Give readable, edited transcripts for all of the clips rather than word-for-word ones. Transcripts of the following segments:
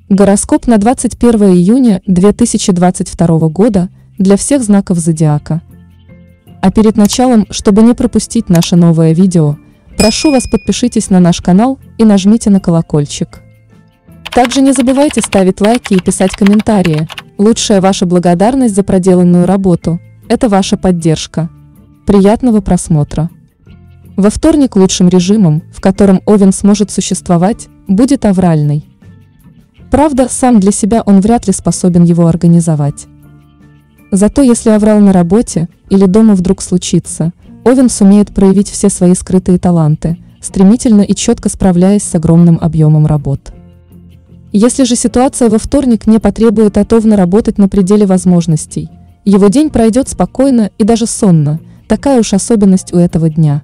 Гороскоп на 21 июня 2022 года для всех знаков зодиака. А перед началом, чтобы не пропустить наше новое видео, прошу вас, подпишитесь на наш канал и нажмите на колокольчик. Также не забывайте ставить лайки и писать комментарии. Лучшая ваша благодарность за проделанную работу – это ваша поддержка. Приятного просмотра! Во вторник лучшим режимом, в котором Овен сможет существовать, будет авральный. Правда, сам для себя он вряд ли способен его организовать. Зато если аврал на работе или дома вдруг случится, Овен сумеет проявить все свои скрытые таланты, стремительно и четко справляясь с огромным объемом работ. Если же ситуация во вторник не потребует от Овна работать на пределе возможностей, его день пройдет спокойно и даже сонно, такая уж особенность у этого дня.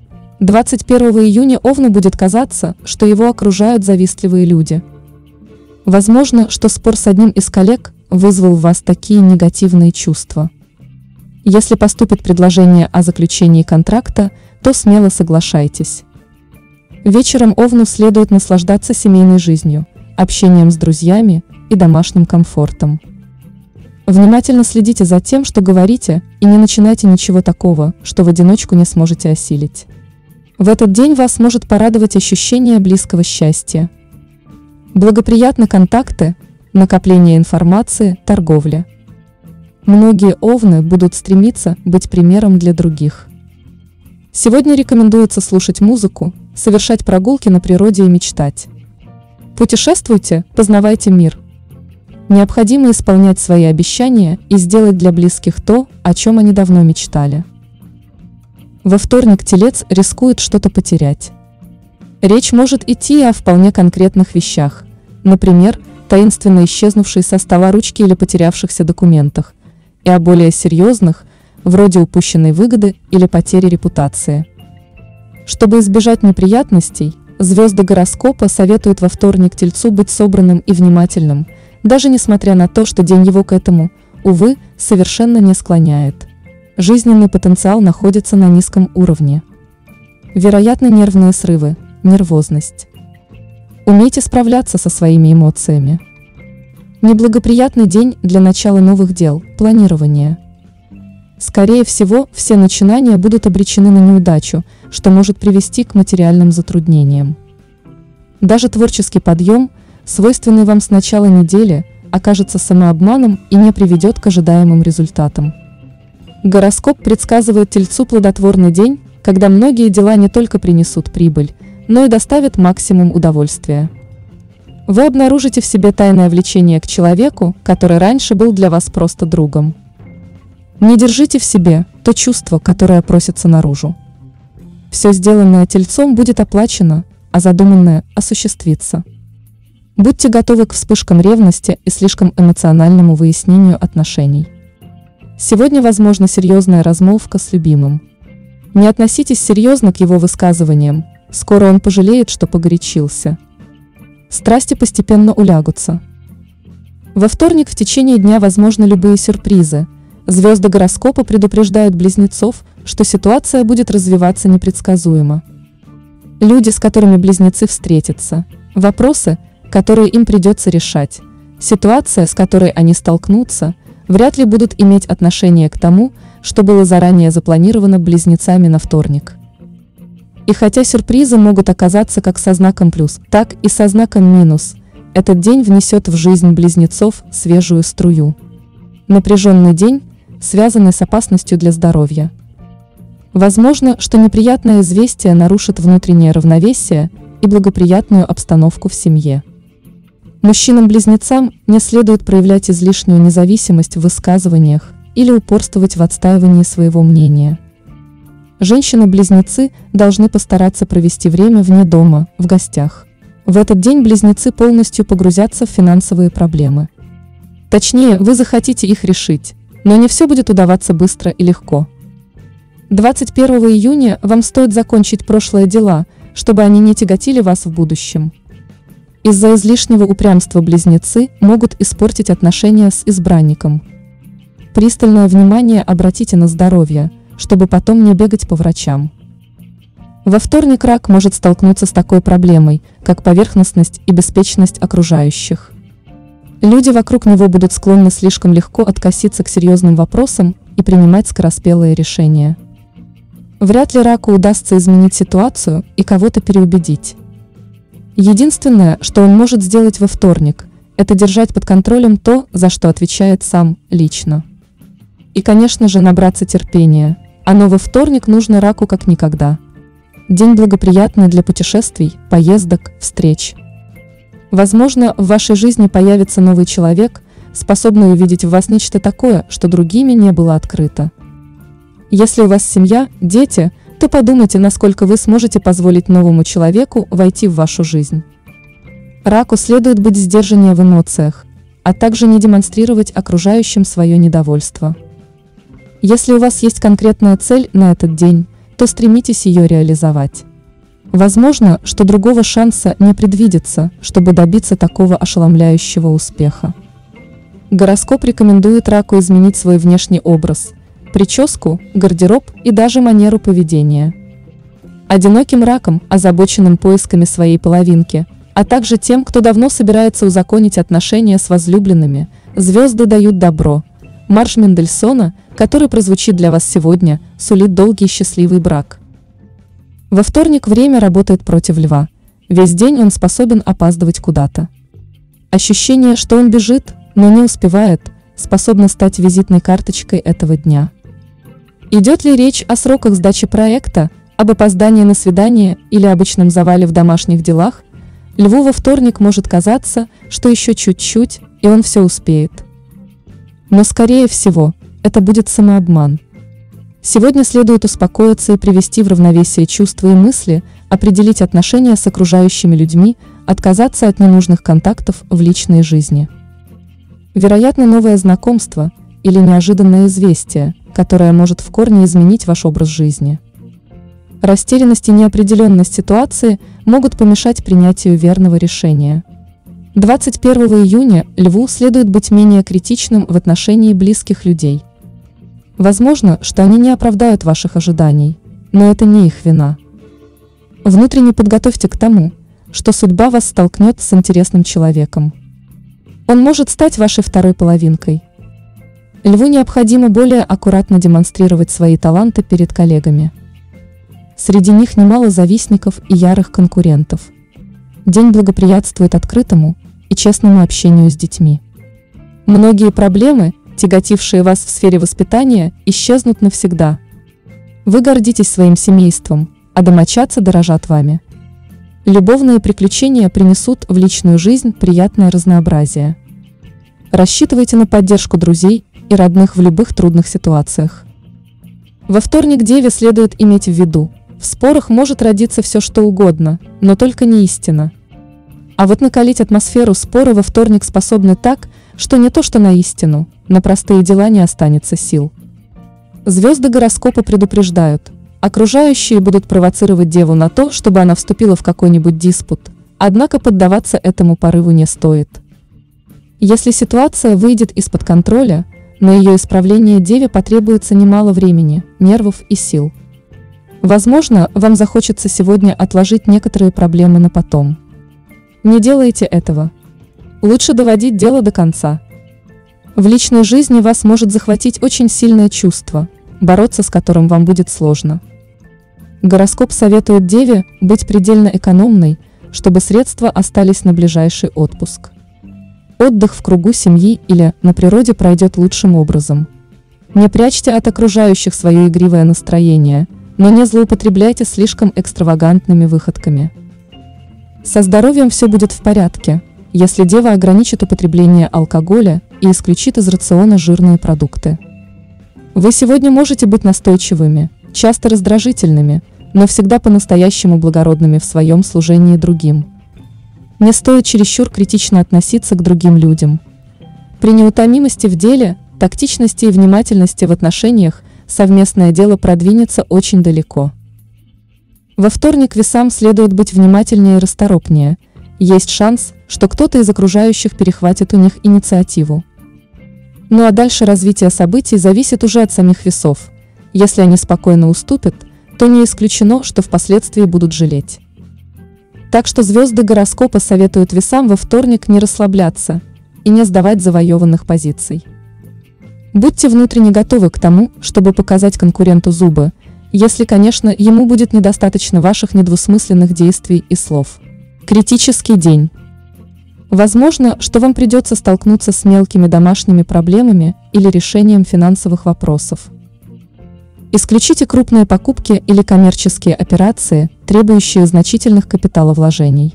21 июня Овну будет казаться, что его окружают завистливые люди. Возможно, что спор с одним из коллег вызвал в вас такие негативные чувства. Если поступит предложение о заключении контракта, то смело соглашайтесь. Вечером Овну следует наслаждаться семейной жизнью, общением с друзьями и домашним комфортом. Внимательно следите за тем, что говорите, и не начинайте ничего такого, что в одиночку не сможете осилить. В этот день вас может порадовать ощущение близкого счастья. Благоприятны контакты, накопление информации, торговля. Многие овны будут стремиться быть примером для других. Сегодня рекомендуется слушать музыку, совершать прогулки на природе и мечтать. Путешествуйте, познавайте мир. Необходимо исполнять свои обещания и сделать для близких то, о чем они давно мечтали. Во вторник Телец рискует что-то потерять. Речь может идти о вполне конкретных вещах, например, таинственно исчезнувшей со стола ручки или потерявшихся документах, и о более серьезных, вроде упущенной выгоды или потери репутации. Чтобы избежать неприятностей, звезды гороскопа советуют во вторник Тельцу быть собранным и внимательным, даже несмотря на то, что день его к этому, увы, совершенно не склоняет. Жизненный потенциал находится на низком уровне. Вероятны нервные срывы, нервозность. Умейте справляться со своими эмоциями. Неблагоприятный день для начала новых дел, планирования. Скорее всего, все начинания будут обречены на неудачу, что может привести к материальным затруднениям. Даже творческий подъем, свойственный вам с начала недели, окажется самообманом и не приведет к ожидаемым результатам. Гороскоп предсказывает Тельцу плодотворный день, когда многие дела не только принесут прибыль, но и доставят максимум удовольствия. Вы обнаружите в себе тайное влечение к человеку, который раньше был для вас просто другом. Не держите в себе то чувство, которое просится наружу. Все сделанное Тельцом будет оплачено, а задуманное осуществится. Будьте готовы к вспышкам ревности и слишком эмоциональному выяснению отношений. Сегодня возможна серьезная размолвка с любимым. Не относитесь серьезно к его высказываниям, скоро он пожалеет, что погорячился. Страсти постепенно улягутся. Во вторник в течение дня возможны любые сюрпризы. Звезды гороскопа предупреждают близнецов, что ситуация будет развиваться непредсказуемо. Люди, с которыми близнецы встретятся, вопросы, которые им придется решать, ситуация, с которой они столкнутся, вряд ли будут иметь отношение к тому, что было заранее запланировано близнецами на вторник. И хотя сюрпризы могут оказаться как со знаком плюс, так и со знаком минус, этот день внесет в жизнь близнецов свежую струю. Напряженный день, связанный с опасностью для здоровья. Возможно, что неприятное известие нарушит внутреннее равновесие и благоприятную обстановку в семье. Мужчинам-близнецам не следует проявлять излишнюю независимость в высказываниях или упорствовать в отстаивании своего мнения. Женщины-близнецы должны постараться провести время вне дома, в гостях. В этот день близнецы полностью погрузятся в финансовые проблемы. Точнее, вы захотите их решить, но не все будет удаваться быстро и легко. 21 июня вам стоит закончить прошлые дела, чтобы они не тяготили вас в будущем. Из-за излишнего упрямства близнецы могут испортить отношения с избранником. Пристальное внимание обратите на здоровье, чтобы потом не бегать по врачам. Во вторник рак может столкнуться с такой проблемой, как поверхностность и беспечность окружающих. Люди вокруг него будут склонны слишком легко откоситься к серьезным вопросам и принимать скороспелые решения. Вряд ли раку удастся изменить ситуацию и кого-то переубедить. Единственное, что он может сделать во вторник, это держать под контролем то, за что отвечает сам, лично. И, конечно же, набраться терпения. Оно во вторник нужно раку как никогда. День благоприятный для путешествий, поездок, встреч. Возможно, в вашей жизни появится новый человек, способный увидеть в вас нечто такое, что другими не было открыто. Если у вас семья, дети, то подумайте, насколько вы сможете позволить новому человеку войти в вашу жизнь. Раку следует быть сдержаннее в эмоциях, а также не демонстрировать окружающим свое недовольство. Если у вас есть конкретная цель на этот день, то стремитесь ее реализовать. Возможно, что другого шанса не предвидится, чтобы добиться такого ошеломляющего успеха. Гороскоп рекомендует раку изменить свой внешний образ, прическу, гардероб и даже манеру поведения. Одиноким ракам, озабоченным поисками своей половинки, а также тем, кто давно собирается узаконить отношения с возлюбленными, звезды дают добро. Марш Мендельсона, который прозвучит для вас сегодня, сулит долгий и счастливый брак. Во вторник время работает против льва. Весь день он способен опаздывать куда-то. Ощущение, что он бежит, но не успевает, способно стать визитной карточкой этого дня. Идет ли речь о сроках сдачи проекта, об опоздании на свидание или обычном завале в домашних делах, льву во вторник может казаться, что еще чуть-чуть, и он все успеет. Но скорее всего, это будет самообман. Сегодня следует успокоиться и привести в равновесие чувства и мысли, определить отношения с окружающими людьми, отказаться от ненужных контактов в личной жизни. Вероятно, новое знакомство или неожиданное известие, которое может в корне изменить ваш образ жизни. Растерянность и неопределенность ситуации могут помешать принятию верного решения. 21 июня льву следует быть менее критичным в отношении близких людей. Возможно, что они не оправдают ваших ожиданий, но это не их вина. Внутренне подготовьте к тому, что судьба вас столкнет с интересным человеком. Он может стать вашей второй половинкой. Льву необходимо более аккуратно демонстрировать свои таланты перед коллегами. Среди них немало завистников и ярых конкурентов. День благоприятствует открытому и честному общению с детьми. Многие проблемы, тяготившие вас в сфере воспитания, исчезнут навсегда. Вы гордитесь своим семейством, а домочадцы дорожат вами. Любовные приключения принесут в личную жизнь приятное разнообразие. Рассчитывайте на поддержку друзей и родных в любых трудных ситуациях. Во вторник Деве следует иметь в виду, в спорах может родиться все что угодно, но только не истина. А вот накалить атмосферу спора во вторник способны так, что не то что на истину, на простые дела не останется сил. Звезды гороскопа предупреждают, окружающие будут провоцировать Деву на то, чтобы она вступила в какой-нибудь диспут, однако поддаваться этому порыву не стоит. Если ситуация выйдет из-под контроля, на ее исправление Деве потребуется немало времени, нервов и сил. Возможно, вам захочется сегодня отложить некоторые проблемы на потом. Не делайте этого. Лучше доводить дело до конца. В личной жизни вас может захватить очень сильное чувство, бороться с которым вам будет сложно. Гороскоп советует Деве быть предельно экономной, чтобы средства остались на ближайший отпуск. Отдых в кругу семьи или на природе пройдет лучшим образом. Не прячьте от окружающих свое игривое настроение, но не злоупотребляйте слишком экстравагантными выходками. Со здоровьем все будет в порядке, если Дева ограничит употребление алкоголя и исключит из рациона жирные продукты. Вы сегодня можете быть настойчивыми, часто раздражительными, но всегда по-настоящему благородными в своем служении другим. Не стоит чересчур критично относиться к другим людям. При неутомимости в деле, тактичности и внимательности в отношениях совместное дело продвинется очень далеко. Во вторник Весам следует быть внимательнее и расторопнее. Есть шанс, что кто-то из окружающих перехватит у них инициативу. Ну а дальше развитие событий зависит уже от самих Весов. Если они спокойно уступят, то не исключено, что впоследствии будут жалеть. Так что звезды гороскопа советуют Весам во вторник не расслабляться и не сдавать завоеванных позиций. Будьте внутренне готовы к тому, чтобы показать конкуренту зубы, если, конечно, ему будет недостаточно ваших недвусмысленных действий и слов. Критический день. Возможно, что вам придется столкнуться с мелкими домашними проблемами или решением финансовых вопросов. Исключите крупные покупки или коммерческие операции, требующие значительных капиталовложений.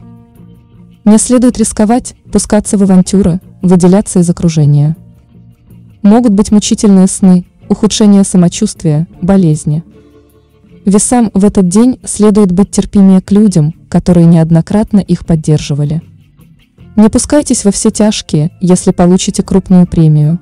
Не следует рисковать, пускаться в авантюры, выделяться из окружения. Могут быть мучительные сны, ухудшение самочувствия, болезни. Весам в этот день следует быть терпимее к людям, которые неоднократно их поддерживали. Не пускайтесь во все тяжкие, если получите крупную премию.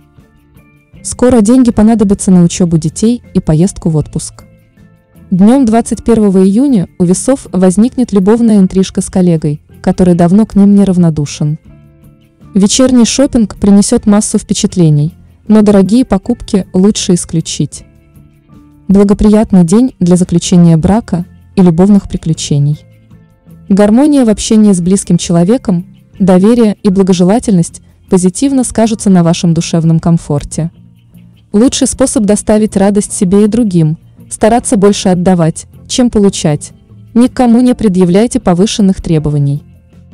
Скоро деньги понадобятся на учебу детей и поездку в отпуск. Днем 21 июня у весов возникнет любовная интрижка с коллегой, который давно к ним не равнодушен. Вечерний шопинг принесет массу впечатлений, но дорогие покупки лучше исключить. Благоприятный день для заключения брака и любовных приключений. Гармония в общении с близким человеком, доверие и благожелательность позитивно скажутся на вашем душевном комфорте. Лучший способ доставить радость себе и другим – стараться больше отдавать, чем получать. Никому не предъявляйте повышенных требований.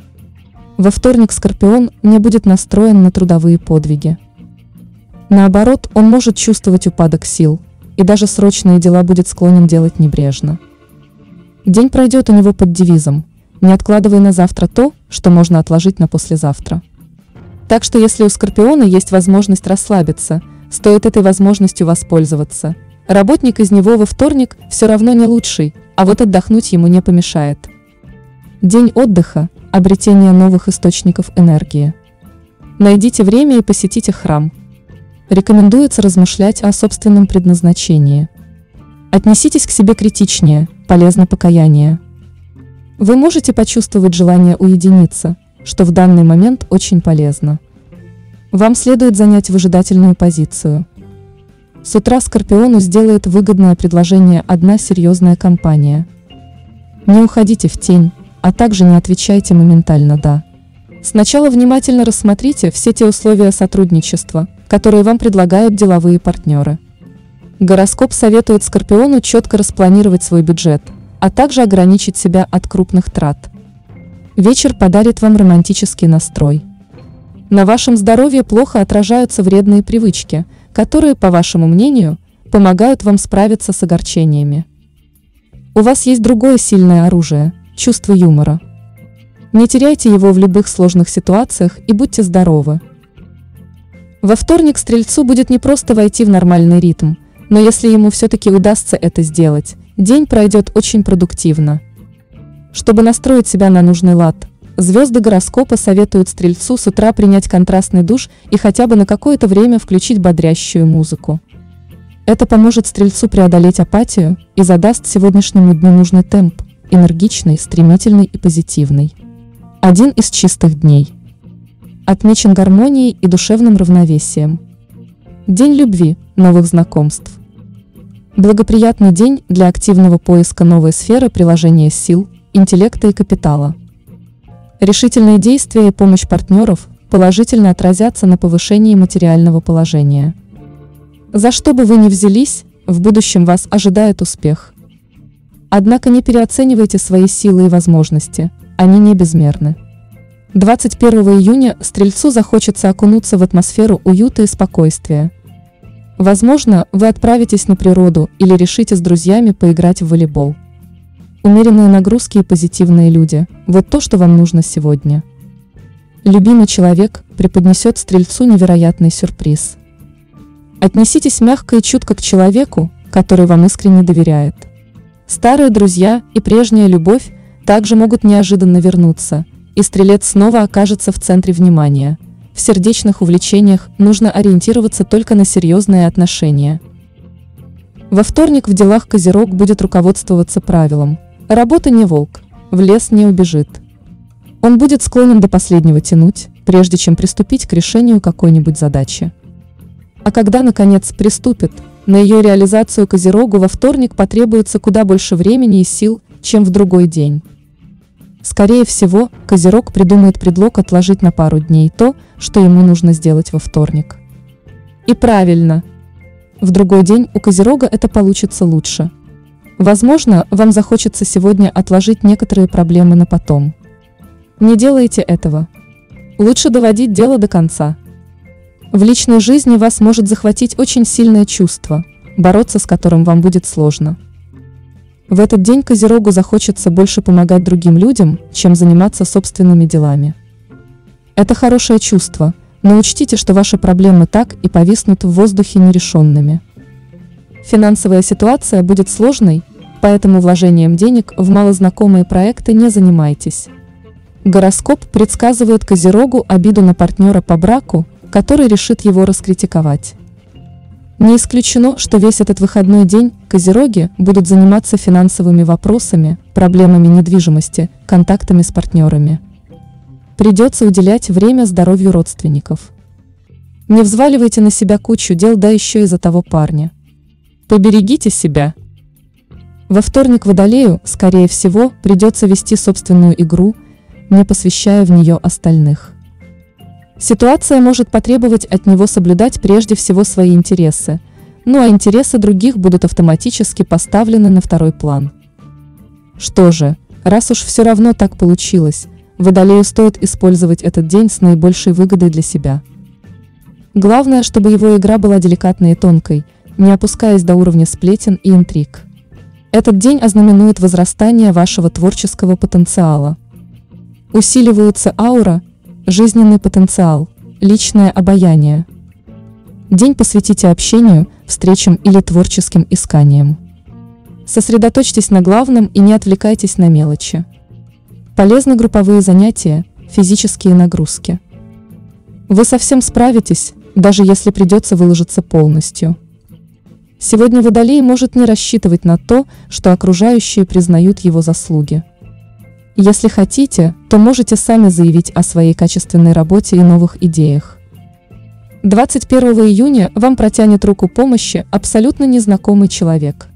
Во вторник Скорпион не будет настроен на трудовые подвиги. Наоборот, он может чувствовать упадок сил, и даже срочные дела будет склонен делать небрежно. День пройдет у него под девизом: не откладывай на завтра то, что можно отложить на послезавтра. Так что если у Скорпиона есть возможность расслабиться, стоит этой возможностью воспользоваться. Работник из него во вторник все равно не лучший, а вот отдохнуть ему не помешает. День отдыха, обретение новых источников энергии. Найдите время и посетите храм. Рекомендуется размышлять о собственном предназначении. Отнеситесь к себе критичнее, полезно покаяние. Вы можете почувствовать желание уединиться, что в данный момент очень полезно. Вам следует занять выжидательную позицию. С утра Скорпиону сделает выгодное предложение одна серьезная компания. Не уходите в тень, а также не отвечайте моментально «да». Сначала внимательно рассмотрите все те условия сотрудничества, которые вам предлагают деловые партнеры. Гороскоп советует Скорпиону четко распланировать свой бюджет, а также ограничить себя от крупных трат. Вечер подарит вам романтический настрой. На вашем здоровье плохо отражаются вредные привычки, которые, по вашему мнению, помогают вам справиться с огорчениями. У вас есть другое сильное оружие – чувство юмора. Не теряйте его в любых сложных ситуациях и будьте здоровы. Во вторник Стрельцу будет не просто войти в нормальный ритм, но если ему все-таки удастся это сделать, день пройдет очень продуктивно. Чтобы настроить себя на нужный лад, звезды гороскопа советуют Стрельцу с утра принять контрастный душ и хотя бы на какое-то время включить бодрящую музыку. Это поможет Стрельцу преодолеть апатию и задаст сегодняшнему дню нужный темп, энергичный, стремительный и позитивный. Один из чистых дней. Отмечен гармонией и душевным равновесием. День любви, новых знакомств. Благоприятный день для активного поиска новой сферы приложения сил, интеллекта и капитала. Решительные действия и помощь партнеров положительно отразятся на повышении материального положения. За что бы вы ни взялись, в будущем вас ожидает успех. Однако не переоценивайте свои силы и возможности, они не безмерны. 21 июня Стрельцу захочется окунуться в атмосферу уюта и спокойствия. Возможно, вы отправитесь на природу или решите с друзьями поиграть в волейбол. Умеренные нагрузки и позитивные люди – вот то, что вам нужно сегодня. Любимый человек преподнесет Стрельцу невероятный сюрприз. Отнеситесь мягко и чутко к человеку, который вам искренне доверяет. Старые друзья и прежняя любовь также могут неожиданно вернуться, и Стрелец снова окажется в центре внимания. В сердечных увлечениях нужно ориентироваться только на серьезные отношения. Во вторник в делах Козерог будет руководствоваться правилом: работа не волк, в лес не убежит. Он будет склонен до последнего тянуть, прежде чем приступить к решению какой-нибудь задачи. А когда, наконец, приступит, на ее реализацию Козерогу во вторник потребуется куда больше времени и сил, чем в другой день. Скорее всего, Козерог придумает предлог отложить на пару дней то, что ему нужно сделать во вторник. И правильно. В другой день у Козерога это получится лучше. Возможно, вам захочется сегодня отложить некоторые проблемы на потом. Не делайте этого. Лучше доводить дело до конца. В личной жизни вас может захватить очень сильное чувство, бороться с которым вам будет сложно. В этот день Козерогу захочется больше помогать другим людям, чем заниматься собственными делами. Это хорошее чувство, но учтите, что ваши проблемы так и повиснут в воздухе нерешенными. Финансовая ситуация будет сложной, поэтому вложением денег в малознакомые проекты не занимайтесь. Гороскоп предсказывает Козерогу обиду на партнера по браку, который решит его раскритиковать. Не исключено, что весь этот выходной день Козероги будут заниматься финансовыми вопросами, проблемами недвижимости, контактами с партнерами. Придется уделять время здоровью родственников. Не взваливайте на себя кучу дел, да еще и за того парня. Поберегите себя. Во вторник Водолею, скорее всего, придется вести собственную игру, не посвящая в нее остальных. Ситуация может потребовать от него соблюдать прежде всего свои интересы, ну а интересы других будут автоматически поставлены на второй план. Что же, раз уж все равно так получилось, Водолею стоит использовать этот день с наибольшей выгодой для себя. Главное, чтобы его игра была деликатной и тонкой, не опускаясь до уровня сплетен и интриг. Этот день ознаменует возрастание вашего творческого потенциала. Усиливаются аура, жизненный потенциал, личное обаяние. День посвятите общению, встречам или творческим исканиям. Сосредоточьтесь на главном и не отвлекайтесь на мелочи. Полезны групповые занятия, физические нагрузки. Вы совсем справитесь, даже если придется выложиться полностью. Сегодня Водолей может не рассчитывать на то, что окружающие признают его заслуги. Если хотите, то можете сами заявить о своей качественной работе и новых идеях. 21 июня вам протянет руку помощи абсолютно незнакомый человек.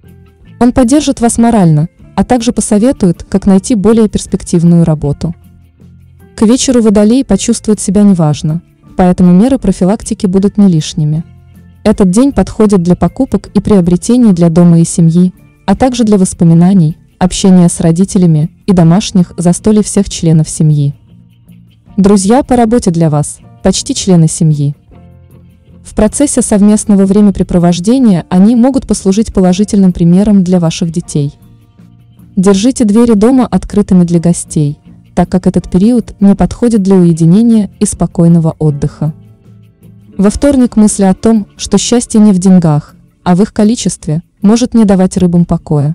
Он поддержит вас морально, а также посоветует, как найти более перспективную работу. К вечеру Водолей почувствует себя неважно, поэтому меры профилактики будут не лишними. Этот день подходит для покупок и приобретений для дома и семьи, а также для воспоминаний, общения с родителями и домашних застолий всех членов семьи. Друзья по работе для вас, почти члены семьи. В процессе совместного времяпрепровождения они могут послужить положительным примером для ваших детей. Держите двери дома открытыми для гостей, так как этот период не подходит для уединения и спокойного отдыха. Во вторник мысли о том, что счастье не в деньгах, а в их количестве, может не давать рыбам покоя.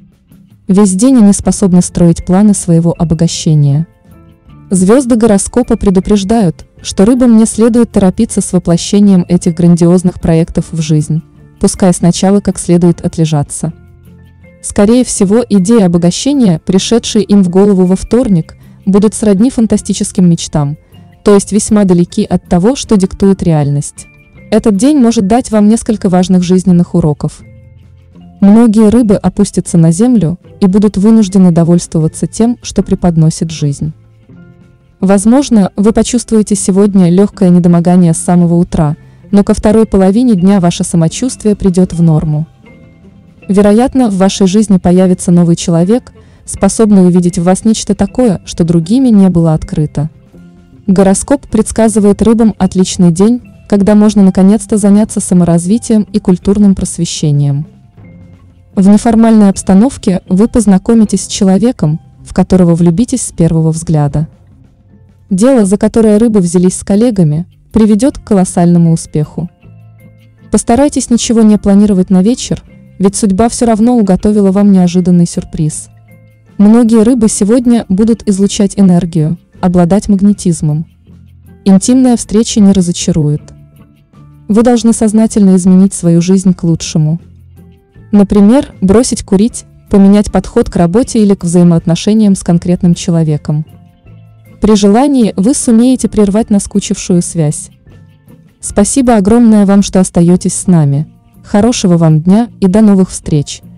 Весь день они способны строить планы своего обогащения. Звезды гороскопа предупреждают, что рыбам не следует торопиться с воплощением этих грандиозных проектов в жизнь, пускай сначала как следует отлежаться. Скорее всего, идеи обогащения, пришедшие им в голову во вторник, будут сродни фантастическим мечтам, то есть весьма далеки от того, что диктует реальность. Этот день может дать вам несколько важных жизненных уроков. Многие рыбы опустятся на землю и будут вынуждены довольствоваться тем, что преподносит жизнь. Возможно, вы почувствуете сегодня легкое недомогание с самого утра, но ко второй половине дня ваше самочувствие придет в норму. Вероятно, в вашей жизни появится новый человек, способный увидеть в вас нечто такое, что другими не было открыто. Гороскоп предсказывает рыбам отличный день, когда можно наконец-то заняться саморазвитием и культурным просвещением. В неформальной обстановке вы познакомитесь с человеком, в которого влюбитесь с первого взгляда. Дело, за которое рыбы взялись с коллегами, приведет к колоссальному успеху. Постарайтесь ничего не планировать на вечер, ведь судьба все равно уготовила вам неожиданный сюрприз. Многие рыбы сегодня будут излучать энергию, обладать магнетизмом. Интимная встреча не разочарует. Вы должны сознательно изменить свою жизнь к лучшему. Например, бросить курить, поменять подход к работе или к взаимоотношениям с конкретным человеком. При желании вы сумеете прервать наскучившую связь. Спасибо огромное вам, что остаетесь с нами. Хорошего вам дня и до новых встреч!